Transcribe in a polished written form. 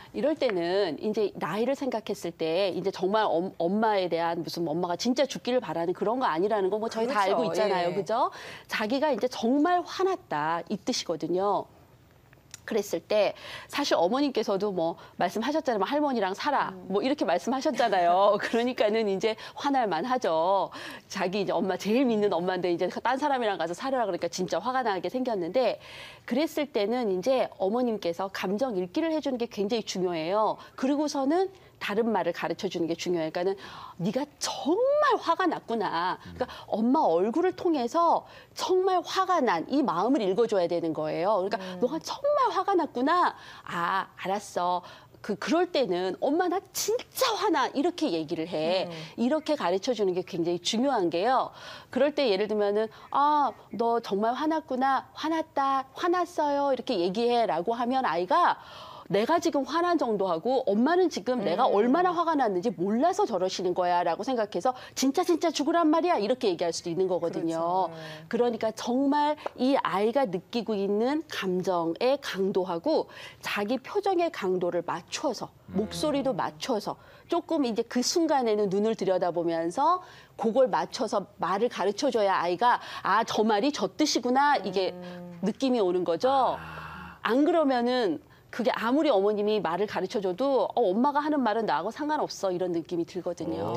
이럴 때는 이제 나이를 생각했을 때 이제 정말 엄마에 대한 무슨 엄마가 진짜 죽기를 바라는 그런 거 아니라는 거 뭐 저희 다 그렇죠. 알고 있잖아요. 예. 그죠? 자기가 이제 정말 화났다 이 뜻이거든요. 그랬을 때 사실 어머님께서도 뭐 말씀하셨잖아요. 뭐 할머니랑 살아. 뭐 이렇게 말씀하셨잖아요. 그러니까는 이제 화날 만하죠. 자기 이제 엄마 제일 믿는 엄마인데 이제 딴 사람이랑 가서 살으라 그러니까 진짜 화가 나게 생겼는데 그랬을 때는 이제 어머님께서 감정 읽기를 해주는 게 굉장히 중요해요. 그리고서는 다른 말을 가르쳐 주는 게 중요해요. 그러니까는 네가 정말 화가 났구나. 그러니까 엄마 얼굴을 통해서 정말 화가 난 이 마음을 읽어줘야 되는 거예요. 그러니까 너가 정말 화가 났구나. 아, 알았어. 그럴 때는 엄마 나 진짜 화나 이렇게 얘기를 해. 이렇게 가르쳐 주는 게 굉장히 중요한 게요. 그럴 때 예를 들면은 아, 너 정말 화났구나. 화났다. 화났어요. 이렇게 얘기해라고 하면 아이가 내가 지금 화난 정도하고 엄마는 지금 내가 얼마나 화가 났는지 몰라서 저러시는 거야라고 생각해서 진짜 죽으란 말이야 이렇게 얘기할 수도 있는 거거든요. 그렇죠. 그러니까 정말 이 아이가 느끼고 있는 감정의 강도하고 자기 표정의 강도를 맞춰서 목소리도 맞춰서 조금 이제 그 순간에는 눈을 들여다보면서 그걸 맞춰서 말을 가르쳐줘야 아이가 아, 저 말이 저 뜻이구나 이게 느낌이 오는 거죠. 안 그러면은 그게 아무리 어머님이 말을 가르쳐줘도 엄마가 하는 말은 나하고 상관없어 이런 느낌이 들거든요.